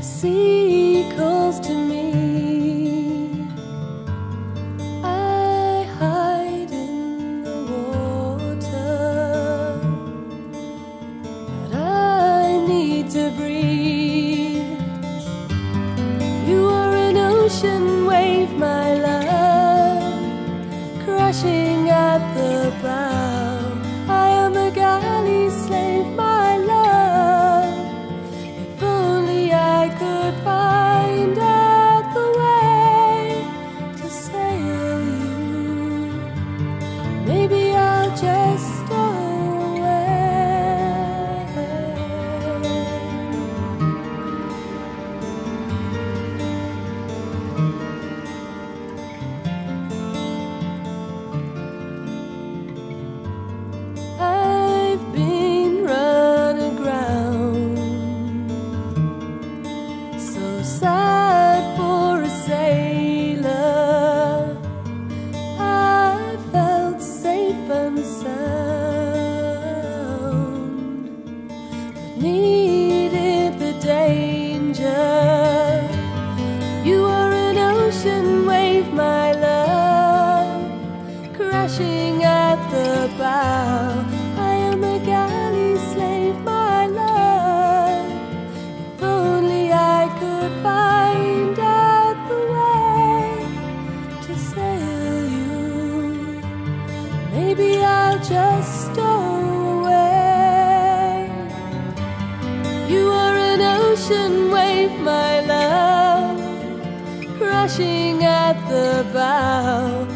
sea calls to me. I hide in the water, but I need to breathe. You are an ocean wave, my love, crashing at the bow. I am a galley slave, my love. If only I could find out the way to sail you, maybe I'll just stow I've been run aground, so sad for a sailor. I felt safe and sound, but needed the danger. You are an ocean wave, my love, crashing at the bow. I am a galley slave, my love. If only I could find out the way to sail you, maybe I'll just stow away. You are an ocean wave, my love, crashing at the bow.